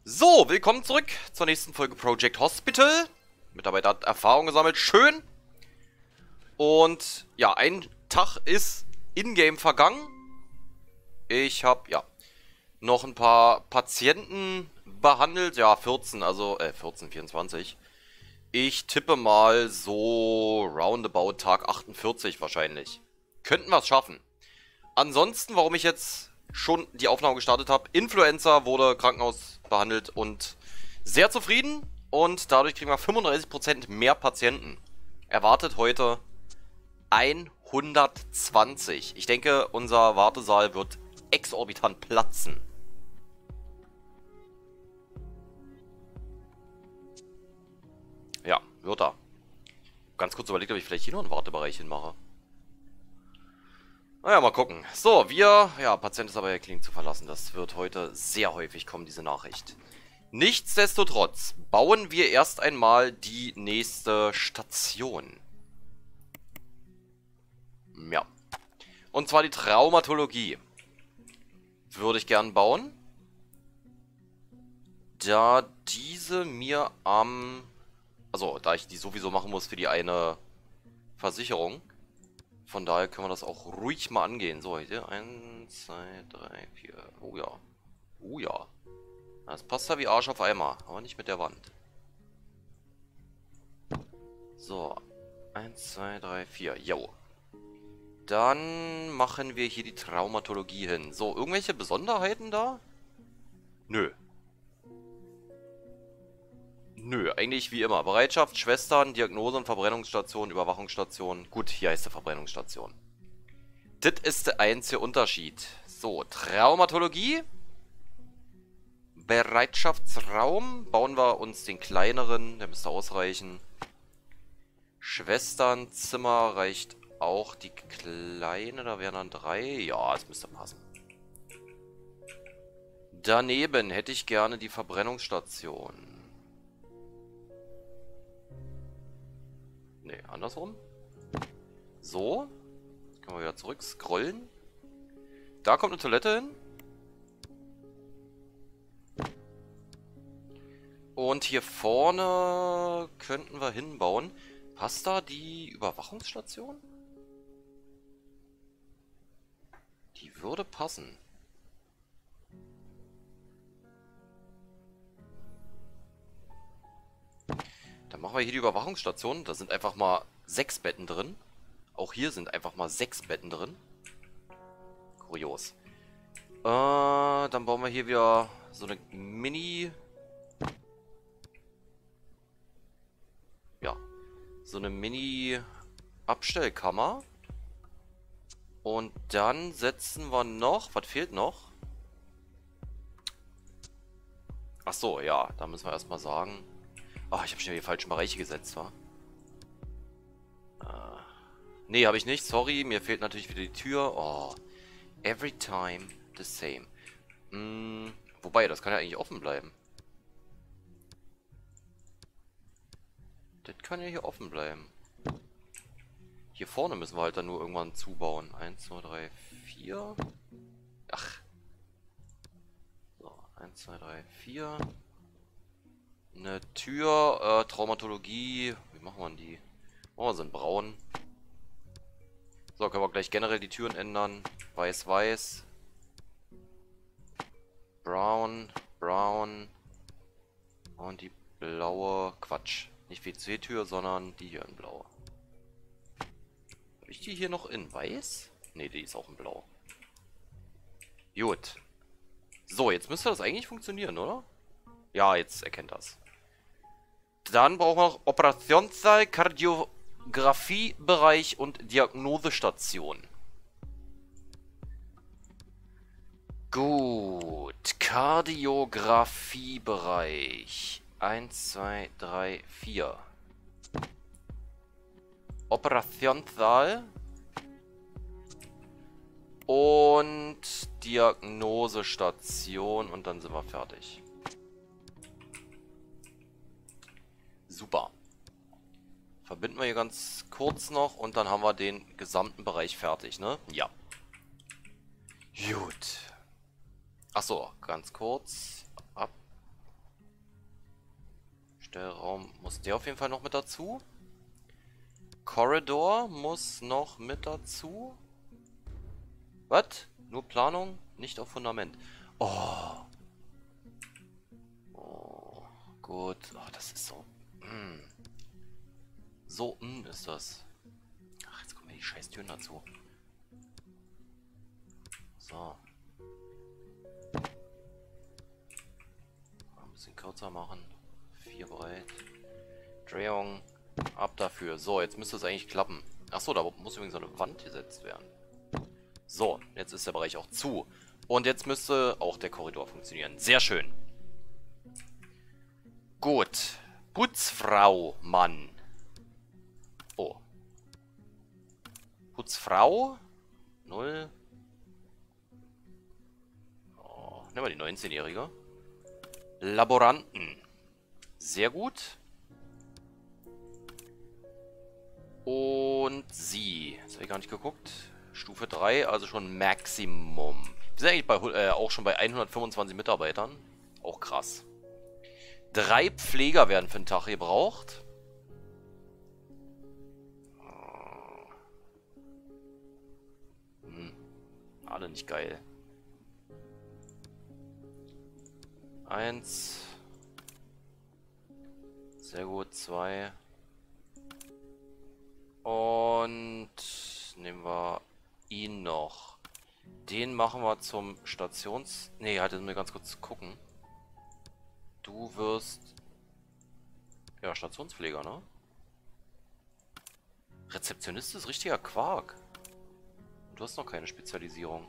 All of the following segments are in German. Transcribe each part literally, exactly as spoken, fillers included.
So, willkommen zurück zur nächsten Folge Project Hospital. Mitarbeiter hat Erfahrung gesammelt, schön. Und ja, ein Tag ist in-game vergangen. Ich habe ja noch ein paar Patienten behandelt. Ja, vierzehn, also äh, vierzehn, vierundzwanzig. Ich tippe mal so roundabout Tag achtundvierzig wahrscheinlich. Könnten wir es schaffen. Ansonsten, warum ich jetzt schon die Aufnahme gestartet habe, Influencer wurde Krankenhaus behandelt und sehr zufrieden. Und dadurch kriegen wir fünfunddreißig Prozent mehr Patienten. Erwartet heute hundertzwanzig. Ich denke, unser Wartesaal wird exorbitant platzen. Ja, wird er. Ganz kurz überlegt, ob ich vielleicht hier noch einen Wartebereich hinmache. Naja, mal gucken. So, wir... Ja, Patient ist aber ja Klinik zu verlassen. Das wird heute sehr häufig kommen, diese Nachricht. Nichtsdestotrotz bauen wir erst einmal die nächste Station. Ja. Und zwar die Traumatologie. Würde ich gern bauen. Da diese mir am... Also, da ich die sowieso machen muss für die eine Versicherung. Von daher können wir das auch ruhig mal angehen. So, hier. eins, zwei, drei, vier. Oh ja. Oh ja. Das passt ja wie Arsch auf Eimer. Aber nicht mit der Wand. So. eins, zwei, drei, vier. Jo. Dann machen wir hier die Traumatologie hin. So, irgendwelche Besonderheiten da? Nö. Nö, eigentlich wie immer. Bereitschaft, Schwestern, Diagnose- und Verbrennungsstation, Überwachungsstation. Gut, hier heißt die Verbrennungsstation. Das ist der einzige Unterschied. So, Traumatologie. Bereitschaftsraum. Bauen wir uns den kleineren. Der müsste ausreichen. Schwesternzimmer reicht auch die kleine. Da wären dann drei. Ja, das müsste passen. Daneben hätte ich gerne die Verbrennungsstation. Ne, andersrum. So. Jetzt können wir wieder zurück scrollen. Da kommt eine Toilette hin. Und hier vorne könnten wir hinbauen. Passt da die Überwachungsstation? Die würde passen. Dann machen wir hier die Überwachungsstation. Da sind einfach mal sechs Betten drin. Auch hier sind einfach mal sechs Betten drin. Kurios. Äh, dann bauen wir hier wieder so eine Mini... Ja. So eine Mini-Abstellkammer. Und dann setzen wir noch... Was fehlt noch? Ach so, ja. Da müssen wir erstmal sagen... Ach, ich habe schon die falschen Bereiche gesetzt, wa? Äh, nee, habe ich nicht. Sorry, mir fehlt natürlich wieder die Tür. Oh, every time the same. Hm, wobei, das kann ja eigentlich offen bleiben. Das kann ja hier offen bleiben. Hier vorne müssen wir halt dann nur irgendwann zubauen. eins, zwei, drei, vier. Ach. So, eins, zwei, drei, vier. Eine Tür, äh, Traumatologie. Wie machen wir die? Oh, sind braun. So, können wir gleich generell die Türen ändern. Weiß, weiß. Brown, brown. Und die blaue, Quatsch. Nicht W C-Tür, sondern die hier in blau. Habe ich die hier noch in weiß? Ne, die ist auch in blau. Gut. So, jetzt müsste das eigentlich funktionieren, oder? Ja, jetzt erkennt das. Dann brauchen wir noch Operationssaal, Kardiografiebereich und Diagnosestation. Gut. Kardiografiebereich. eins, zwei, drei, vier. Operationssaal. Und Diagnosestation. Und dann sind wir fertig. Super. Verbinden wir hier ganz kurz noch und dann haben wir den gesamten Bereich fertig, ne? Ja. Gut. Achso, ganz kurz. Ab. Stellraum muss der auf jeden Fall noch mit dazu. Korridor muss noch mit dazu. Was? Nur Planung, nicht auf Fundament. Oh. Oh, gut. Oh, das ist so. Mm. So mm, ist das. Ach, jetzt kommen mir die scheiß Türen dazu. So. Ein bisschen kürzer machen. Vier breit. Drehung. Ab dafür. So, jetzt müsste es eigentlich klappen. Achso, da muss übrigens so eine Wand gesetzt werden. So, jetzt ist der Bereich auch zu. Und jetzt müsste auch der Korridor funktionieren. Sehr schön. Gut. Putzfrau, Mann. Oh. Putzfrau. Null. Oh, nehmen wir die neunzehnjährige. Laboranten. Sehr gut. Und sie. Das habe ich gar nicht geguckt. Stufe drei, also schon Maximum. Wir sind eigentlich bei, äh, auch schon bei hundertfünfundzwanzig Mitarbeitern. Auch krass. Drei Pfleger werden für den Tag gebraucht. Hm. Alle nicht geil. Eins. Sehr gut, zwei. Und nehmen wir ihn noch. Den machen wir zum Stations... Ne, halt, mir ganz kurz gucken. Du wirst... Ja, Stationspfleger, ne? Rezeptionist ist richtiger Quark. Du hast noch keine Spezialisierung.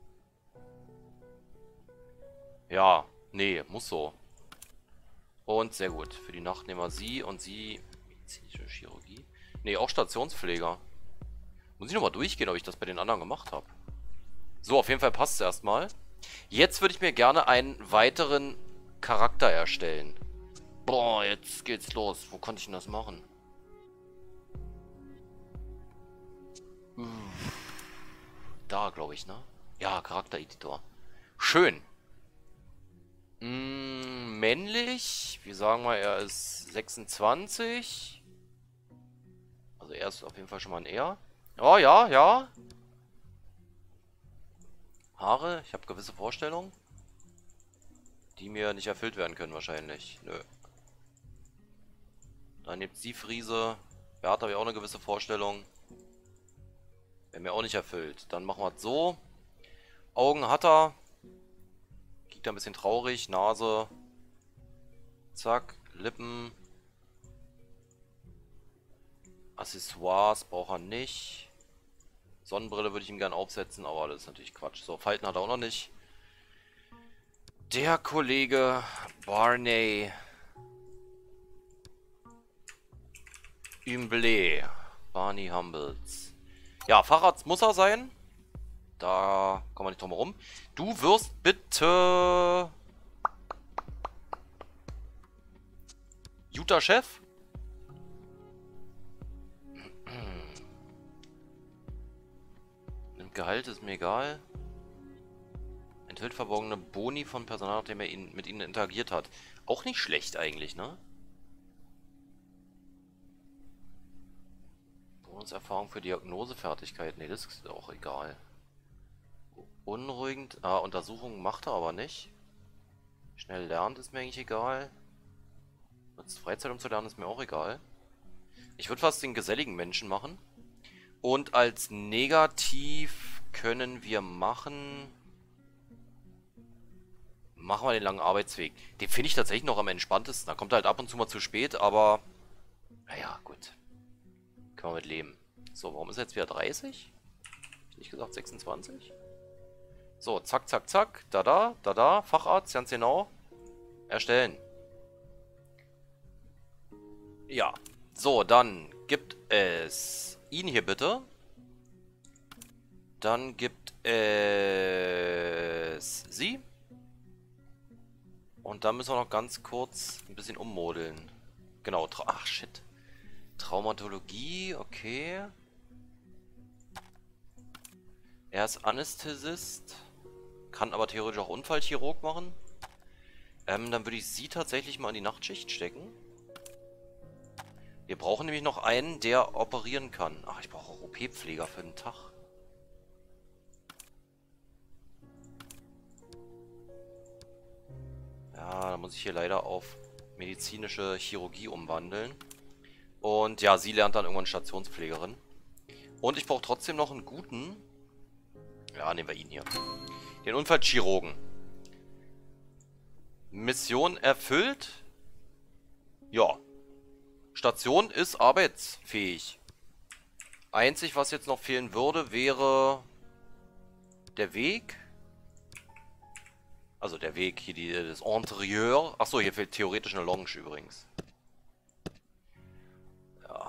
Ja, nee, muss so. Und sehr gut. Für die Nacht nehmen wir sie und sie... Medizinische Chirurgie? Nee, auch Stationspfleger. Muss ich nochmal durchgehen, ob ich das bei den anderen gemacht habe. So, auf jeden Fall passt es erstmal. Jetzt würde ich mir gerne einen weiteren Charakter erstellen. Boah, jetzt geht's los. Wo konnte ich denn das machen? Da, glaube ich, ne? Ja, Charaktereditor. Schön. Mm, männlich. Wir sagen mal, er ist sechsundzwanzig. Also er ist auf jeden Fall schon mal ein Er. Oh, ja, ja. Haare. Ich habe gewisse Vorstellungen, die mir nicht erfüllt werden können wahrscheinlich. Nö. Dann nimmt sie Friese. Bert habe ich auch eine gewisse Vorstellung. Wäre mir auch nicht erfüllt. Dann machen wir es so. Augen hat er. Kickt ein bisschen traurig. Nase. Zack. Lippen. Accessoires braucht er nicht. Sonnenbrille würde ich ihm gerne aufsetzen, aber das ist natürlich Quatsch. So, Falten hat er auch noch nicht. Der Kollege Barney Humble. Barney Humbles. Ja, Facharzt muss er sein. Da kommen wir nicht drum herum. Du wirst bitte... Guter Chef? Nimmt Gehalt, ist mir egal. Enthüllt verborgene Boni von Personal, nachdem er ihn, mit ihnen interagiert hat. Auch nicht schlecht eigentlich, ne? Bonuserfahrung für Diagnosefertigkeit. Ne, das ist auch egal. Unruhigend. Ah, Untersuchungen macht er aber nicht. Schnell lernt ist mir eigentlich egal. Nutzt Freizeit um zu lernen ist mir auch egal. Ich würde fast den geselligen Menschen machen. Und als negativ können wir machen... Machen wir den langen Arbeitsweg. Den finde ich tatsächlich noch am entspanntesten. Da kommt er halt ab und zu mal zu spät, aber... Naja, gut. Können wir mit leben. So, warum ist er jetzt wieder dreißig? Nicht gesagt sechsundzwanzig? So, zack, zack, zack. Da, da, da, da. Facharzt, ganz genau. Erstellen. Ja. So, dann gibt es ihn hier bitte. Dann gibt es sie. Und dann müssen wir noch ganz kurz ein bisschen ummodeln. Genau. Ach, shit. Traumatologie, okay. Er ist Anästhesist. Kann aber theoretisch auch Unfallchirurg machen. Ähm, dann würde ich sie tatsächlich mal in die Nachtschicht stecken. Wir brauchen nämlich noch einen, der operieren kann. Ach, ich brauche auch O P-Pfleger für den Tag. Ja, da muss ich hier leider auf medizinische Chirurgie umwandeln. Und ja, sie lernt dann irgendwann Stationspflegerin. Und ich brauche trotzdem noch einen guten... Ja, nehmen wir ihn hier. Den Unfallchirurgen. Mission erfüllt. Ja. Station ist arbeitsfähig. Einzig, was jetzt noch fehlen würde, wäre der Weg. Also der Weg hier, die, das Interieur. Achso, hier fehlt theoretisch eine Lounge übrigens. Ja.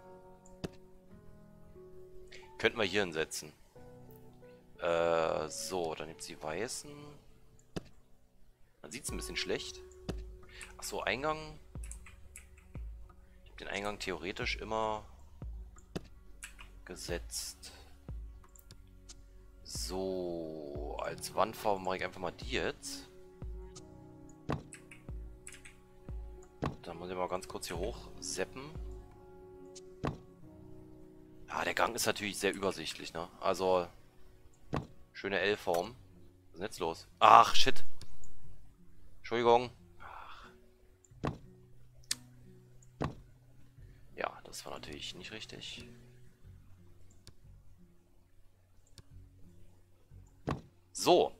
Könnten wir hier hinsetzen. Äh, so, dann jetzt die weißen. Man sieht es ein bisschen schlecht. Achso, Eingang. Ich habe den Eingang theoretisch immer gesetzt. So, als Wandfarbe mache ich einfach mal die jetzt. Dann muss ich mal ganz kurz hier hoch seppen. Ja, der Gang ist natürlich sehr übersichtlich, ne? Also, schöne L-Form. Was ist denn jetzt los? Ach, shit. Entschuldigung. Ach. Ja, das war natürlich nicht richtig. So.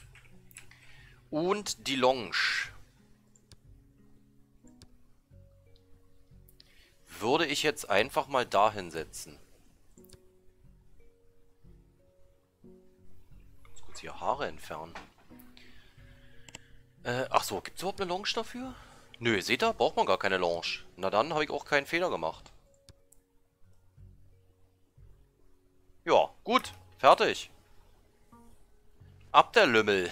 Und die Lounge. Würde ich jetzt einfach mal dahin setzen. Ganz kurz hier Haare entfernen. Äh, ach so, gibt es überhaupt eine Lounge dafür? Nö, seht ihr? Braucht man gar keine Lounge. Na dann habe ich auch keinen Fehler gemacht. Ja, gut. Fertig. Ab der Lümmel.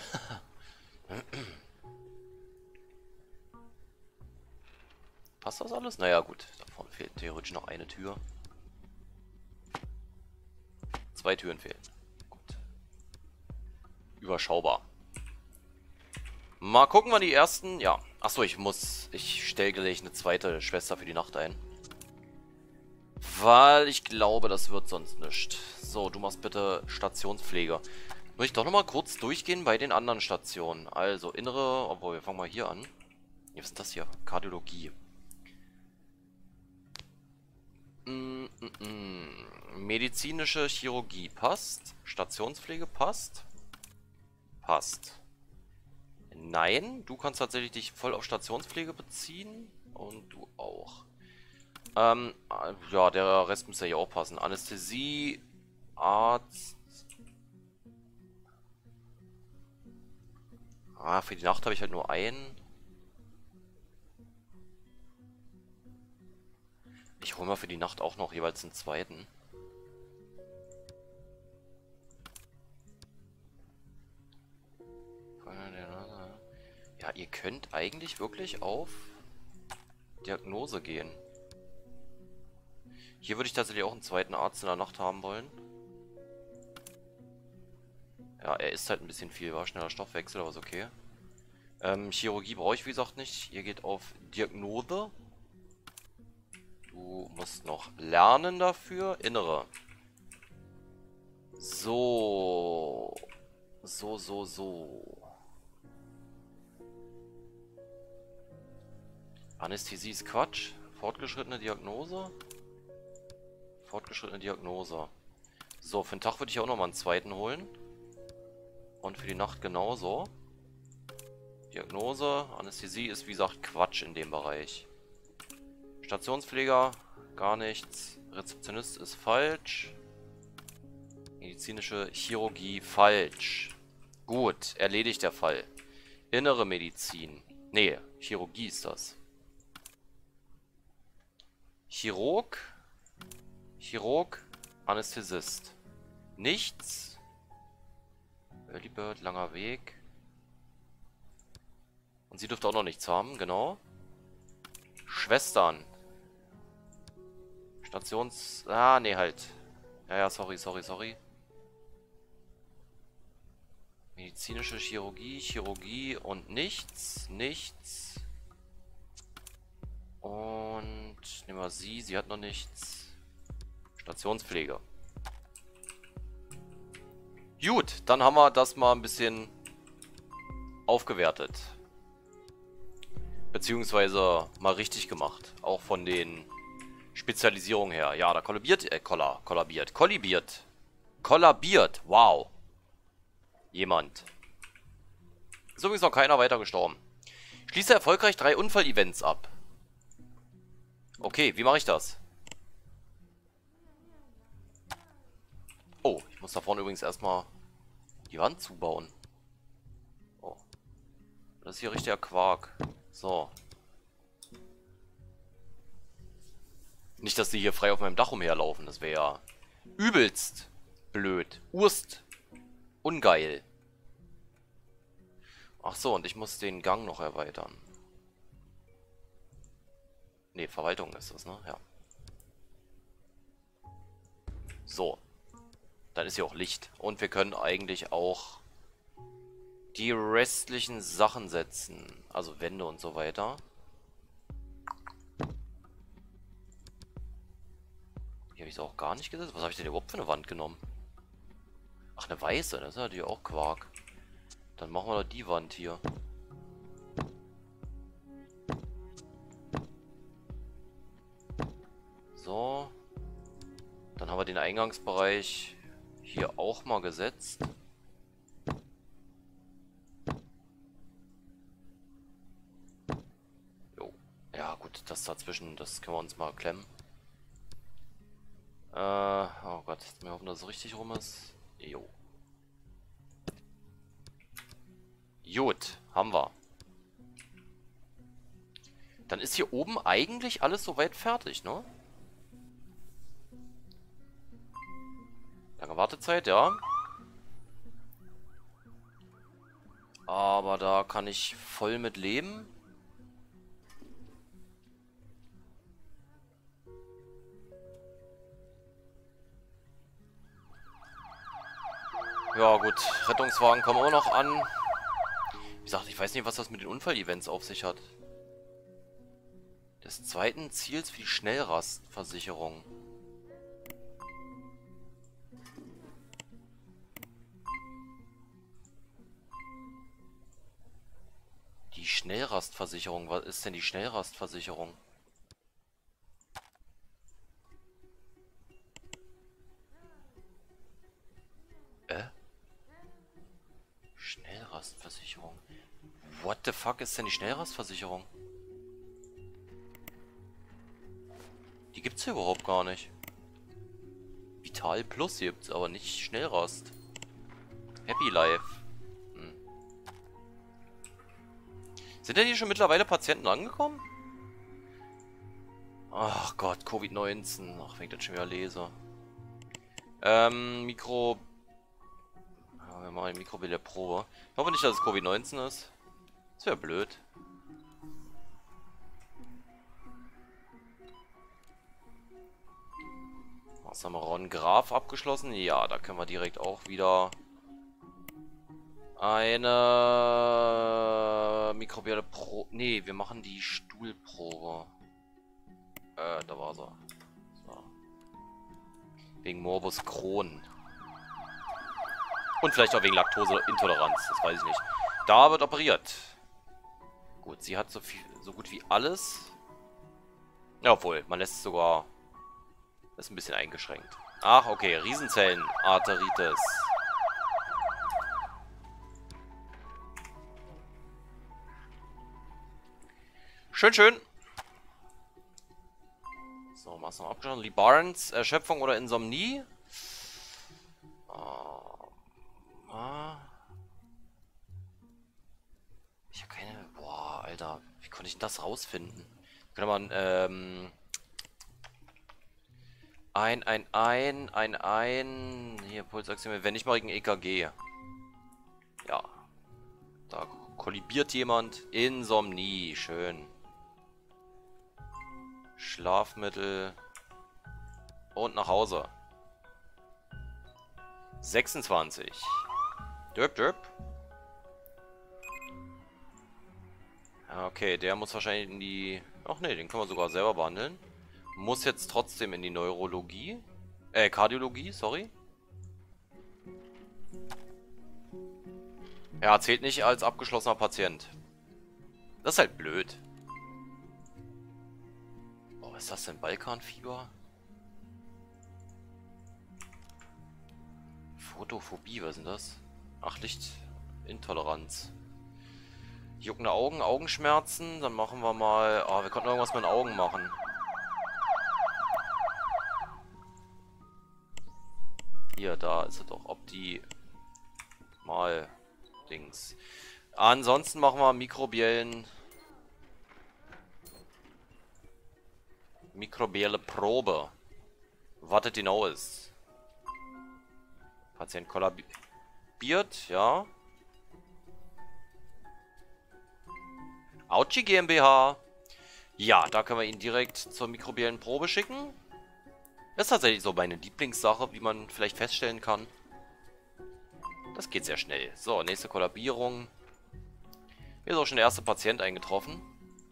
Passt das alles? Naja, gut. Da vorne fehlt theoretisch noch eine Tür. Zwei Türen fehlen. Gut. Überschaubar. Mal gucken, wann die ersten... Ja. Achso, ich muss... Ich stelle gleich eine zweite Schwester für die Nacht ein. Weil ich glaube, das wird sonst nichts. So, du machst bitte Stationspflege. Muss ich doch nochmal kurz durchgehen bei den anderen Stationen. Also, innere... Obwohl, wir fangen mal hier an. Was ist das hier? Kardiologie. Mm, mm, mm. Medizinische Chirurgie passt. Stationspflege passt. Passt. Nein, du kannst tatsächlich dich voll auf Stationspflege beziehen. Und du auch. Ähm, ja, der Rest müsste ja auch passen. Anästhesie, Arzt. Ah, für die Nacht habe ich halt nur einen. Ich hole mal für die Nacht auch noch jeweils einen zweiten. Ja, ihr könnt eigentlich wirklich auf Diagnose gehen. Hier würde ich tatsächlich auch einen zweiten Arzt in der Nacht haben wollen. Ja, er ist halt ein bisschen viel, war schneller Stoffwechsel, aber ist okay. Ähm, Chirurgie brauche ich wie gesagt nicht. Ihr geht auf Diagnose. Du musst noch lernen dafür. Innere. So. So, so, so. Anästhesie ist Quatsch. Fortgeschrittene Diagnose. Fortgeschrittene Diagnose. So, für den Tag würde ich auch nochmal einen zweiten holen. Und für die Nacht genauso. Diagnose, Anästhesie ist wie gesagt Quatsch in dem Bereich. Stationspfleger, gar nichts. Rezeptionist ist falsch. Medizinische Chirurgie, falsch. Gut, erledigt der Fall. Innere Medizin. Nee, Chirurgie ist das. Chirurg. Chirurg, Anästhesist. Nichts. Early Bird, langer Weg. Und sie dürfte auch noch nichts haben, genau. Schwestern. Stations... Ah, nee, halt. Ja, ja, sorry, sorry, sorry. Medizinische Chirurgie, Chirurgie und nichts, nichts. Und nehmen wir sie. Sie hat noch nichts. Stationspflege. Gut, dann haben wir das mal ein bisschen aufgewertet. Beziehungsweise mal richtig gemacht. Auch von den Spezialisierungen her. Ja, da kollabiert, äh, kolla, kollabiert, kollibiert. Kollabiert, wow. Jemand. Ist übrigens noch keiner weiter gestorben. Schließe erfolgreich drei Unfall-Events ab. Okay, wie mache ich das? Oh, ich muss da vorne übrigens erstmal die Wand zubauen. Oh. Das ist hier richtiger Quark. So. Nicht, dass die hier frei auf meinem Dach umherlaufen. Das wäre ja übelst blöd. Urst. Ungeil. Ach so, und ich muss den Gang noch erweitern. Ne, Verwaltung ist das, ne? Ja. So. Dann ist hier auch Licht. Und wir können eigentlich auch die restlichen Sachen setzen. Also Wände und so weiter. Hier habe ich es auch gar nicht gesetzt. Was habe ich denn überhaupt für eine Wand genommen? Ach, eine weiße. Das ist natürlich auch Quark. Dann machen wir doch die Wand hier. So. Dann haben wir den Eingangsbereich hier auch mal gesetzt. Jo. Ja gut, das dazwischen, das können wir uns mal klemmen. Äh, oh Gott, wir hoffen, dass es richtig rum ist. Jo. Gut, haben wir. Dann ist hier oben eigentlich alles soweit fertig, ne? Lange Wartezeit, ja. Aber da kann ich voll mit leben. Ja gut, Rettungswagen kommen auch noch an. Wie gesagt, ich weiß nicht, was das mit den Unfall-Events auf sich hat. Des zweiten Ziels für die Schnellrastversicherung. Die Schnellrastversicherung, was ist denn die Schnellrastversicherung? Äh? Schnellrastversicherung. What the fuck ist denn die Schnellrastversicherung? Die gibt's hier überhaupt gar nicht. Vital Plus gibt's, aber nicht Schnellrast. Happy Life. Hm. Sind denn hier schon mittlerweile Patienten angekommen? Ach Gott, Covid neunzehn. Ach, wenn ich das schon wieder lese. Ähm, Mikro... Ja, wir machen eine Mikrowelle-Probe. Ich hoffe nicht, dass es Covid neunzehn ist. Das wäre blöd. Was haben wir? Ron Graf abgeschlossen? Ja, da können wir direkt auch wieder eine Mikrobielle Pro... Nee, wir machen die Stuhlprobe. Äh, da war sie. So. Wegen Morbus Crohn. Und vielleicht auch wegen Laktoseintoleranz, das weiß ich nicht. Da wird operiert. Gut, sie hat so viel, so gut wie alles. Ja, obwohl, man lässt sogar... Ist ein bisschen eingeschränkt. Ach, okay, Riesenzellenarteritis. Schön, schön. So, was noch abgeschaut? Lee Barnes, Erschöpfung oder Insomnie? Ich habe keine... Boah, Alter. Wie konnte ich denn das rausfinden? Könnte man, ähm... Ein, ein, ein, ein, ein... Hier, Pulsaktion, wenn nicht mal gegen E K G. Ja. Da kollibiert jemand. Insomnie, schön. Schlafmittel. Und nach Hause. sechsundzwanzig. Döp, döp. Ja, okay, der muss wahrscheinlich in die... Ach nee, den können wir sogar selber behandeln. Muss jetzt trotzdem in die Neurologie. Äh, Kardiologie, sorry. Ja, zählt nicht als abgeschlossener Patient. Das ist halt blöd. Oh, was ist das denn? Balkanfieber? Photophobie, was ist denn das? Ach, Lichtintoleranz. Juckende Augen, Augenschmerzen. Dann machen wir mal... Oh, wir konnten irgendwas mit den Augen machen. Hier, da ist es doch. Ob die... Mal... Dings. Ansonsten machen wir mikrobiellen... Mikrobielle Probe. Was das genau ist. Patient kollabiert, ja. Auchi GmbH. Ja, da können wir ihn direkt zur mikrobiellen Probe schicken. Das ist tatsächlich so meine Lieblingssache, wie man vielleicht feststellen kann. Das geht sehr schnell. So, nächste Kollabierung. Hier ist auch schon der erste Patient eingetroffen.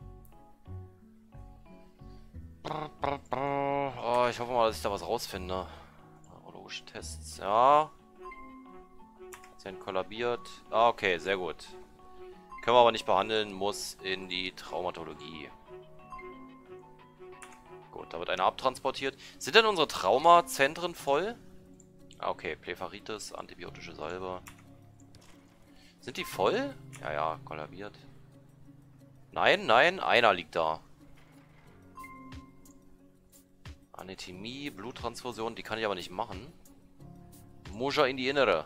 Oh, ich hoffe mal, dass ich da was rausfinde. Neurologische Tests, ja. Patient kollabiert. Ah, okay, sehr gut. Können wir aber nicht behandeln, muss in die Traumatologie. Gut, da wird einer abtransportiert. Sind denn unsere Traumazentren voll? Ah, okay, Blepharitis, antibiotische Salbe. Sind die voll? Ja, ja, kollabiert. Nein, nein, einer liegt da. Anatomie, Bluttransfusion, die kann ich aber nicht machen. Moja in die Innere.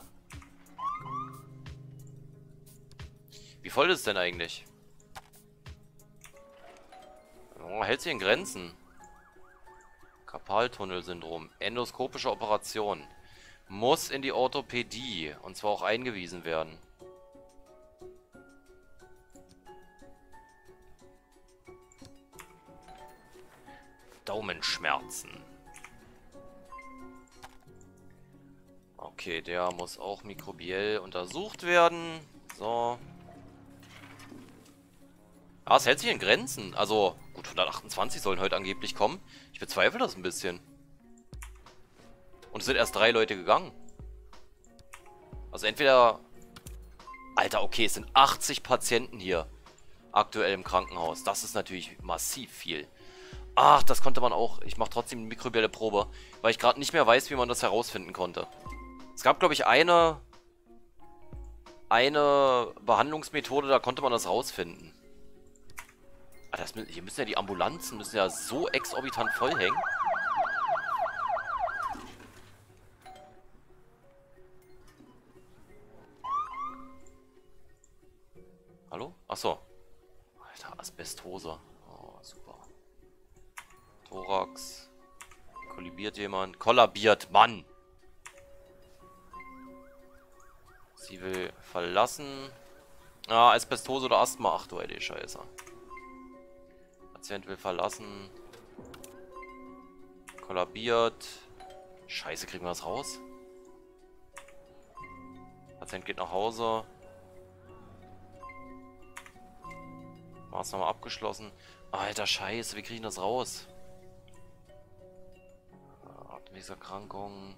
Wie voll ist es denn eigentlich? Oh, hält sich in Grenzen. Karpaltunnelsyndrom. Endoskopische Operation. Muss in die Orthopädie. Und zwar auch eingewiesen werden. Daumenschmerzen. Okay, der muss auch mikrobiell untersucht werden. So. Ah, es hält sich in Grenzen. Also, gut, hundertachtundzwanzig sollen heute angeblich kommen. Ich bezweifle das ein bisschen. Und es sind erst drei Leute gegangen. Also entweder... Alter, okay, es sind achtzig Patienten hier. Aktuell im Krankenhaus. Das ist natürlich massiv viel. Ach, das konnte man auch. Ich mache trotzdem eine mikrobielle Probe. Weil ich gerade nicht mehr weiß, wie man das herausfinden konnte. Es gab, glaube ich, eine... Eine Behandlungsmethode, da konnte man das rausfinden. Das, hier müssen ja die Ambulanzen müssen ja so exorbitant voll hängen. Hallo? Achso. Alter, Asbestose. Oh, super. Thorax. Kollabiert jemand. Kollabiert, Mann! Sie will verlassen. Ah, Asbestose oder Asthma. Ach du ey, die Scheiße. Patient will verlassen. Kollabiert. Scheiße, kriegen wir das raus? Patient geht nach Hause. Maßnahme abgeschlossen. Alter, Scheiße, wie kriegen wir das raus? Atemwegserkrankung.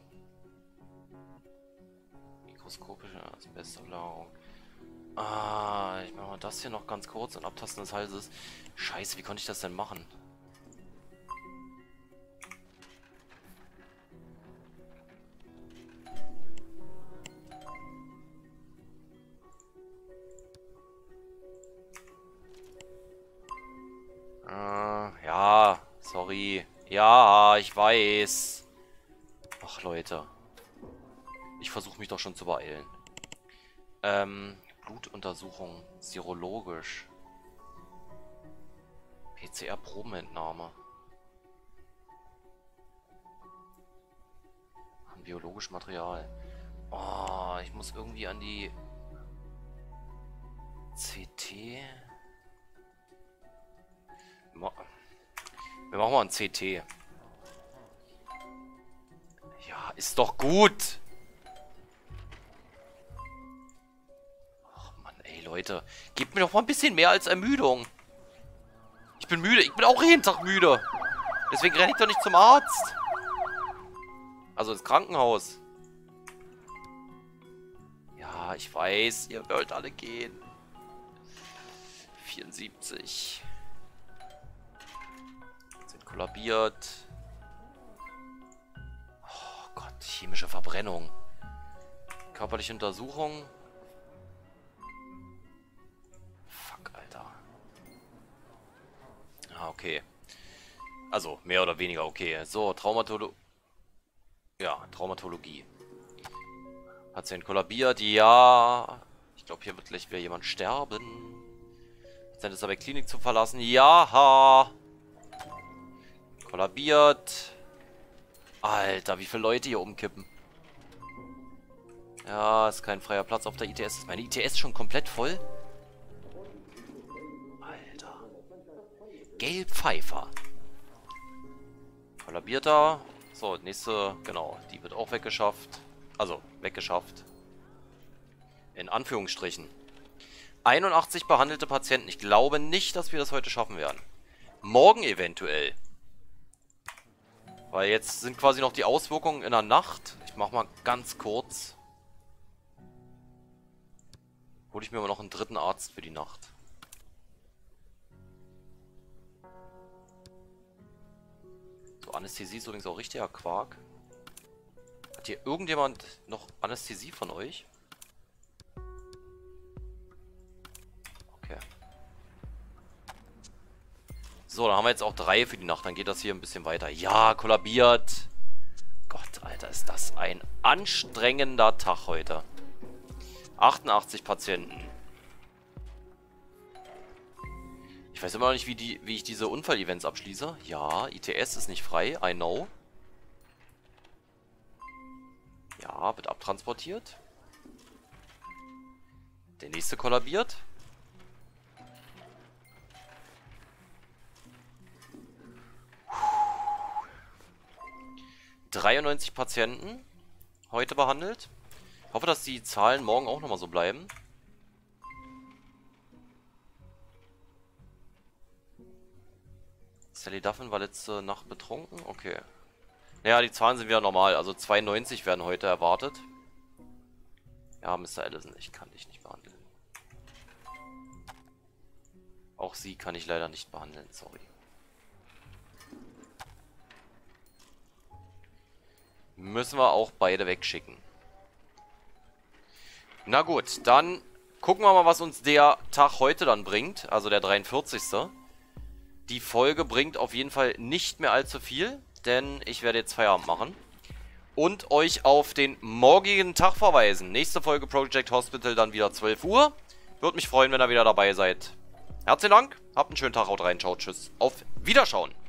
Mikroskopische Asbestablagerung. Ah, ich mache mal das hier noch ganz kurz und Abtasten des Halses. Scheiße, wie konnte ich das denn machen? Äh, ja, sorry. Ja, ich weiß. Ach, Leute. Ich versuche mich doch schon zu beeilen. Ähm... Blutuntersuchung, serologisch. P C R-Probenentnahme. An biologischem Material. Oh, ich muss irgendwie an die C T. Wir machen mal ein C T. Ja, ist doch gut. Leute, gebt mir doch mal ein bisschen mehr als Ermüdung. Ich bin müde. Ich bin auch jeden Tag müde. Deswegen renne ich doch nicht zum Arzt. Also ins Krankenhaus. Ja, ich weiß, ihr wollt alle gehen. vierundsiebzig. Sind kollabiert. Oh Gott, chemische Verbrennung. Körperliche Untersuchung. Fuck, Alter. Ah, okay. Also, mehr oder weniger okay. So, Traumatologie. Ja, Traumatologie. Patient kollabiert, ja. Ich glaube, hier wird gleich wieder jemand sterben. Patient ist dabei, Klinik zu verlassen. Ja. Kollabiert. Alter, wie viele Leute hier umkippen. Ja, ist kein freier Platz auf der I T S. Ist meine I T S schon komplett voll? Alter. Gail Pfeiffer. Kollabierter. So, nächste, genau, die wird auch weggeschafft. Also, weggeschafft. In Anführungsstrichen. einundachtzig behandelte Patienten. Ich glaube nicht, dass wir das heute schaffen werden. Morgen eventuell. Weil jetzt sind quasi noch die Auswirkungen in der Nacht. Ich mach mal ganz kurz. Hole ich mir mal noch einen dritten Arzt für die Nacht. So, Anästhesie ist übrigens auch richtiger Quark. Hat hier irgendjemand noch Anästhesie von euch? Okay. So, dann haben wir jetzt auch drei für die Nacht. Dann geht das hier ein bisschen weiter. Ja, kollabiert. Gott, Alter, ist das ein anstrengender Tag heute. achtundachtzig Patienten. Ich weiß immer noch nicht, wie, die, wie ich diese Unfall-Events abschließe. Ja, I T S ist nicht frei. I know. Ja, wird abtransportiert. Der nächste kollabiert. dreiundneunzig Patienten heute behandelt. Ich hoffe, dass die Zahlen morgen auch nochmal so bleiben. Sally Duffin war letzte Nacht betrunken. Okay. Naja, die Zahlen sind wieder normal. Also zweiundneunzig werden heute erwartet. Ja, Mister Allison, ich kann dich nicht behandeln. Auch sie kann ich leider nicht behandeln, sorry. Müssen wir auch beide wegschicken. Na gut, dann gucken wir mal, was uns der Tag heute dann bringt. Also der dreiundvierzigste Die Folge bringt auf jeden Fall nicht mehr allzu viel, denn ich werde jetzt Feierabend machen. Und euch auf den morgigen Tag verweisen. Nächste Folge Project Hospital dann wieder zwölf Uhr. Würde mich freuen, wenn ihr wieder dabei seid. Herzlichen Dank, habt einen schönen Tag, haut rein, ciao, tschüss, auf Wiederschauen.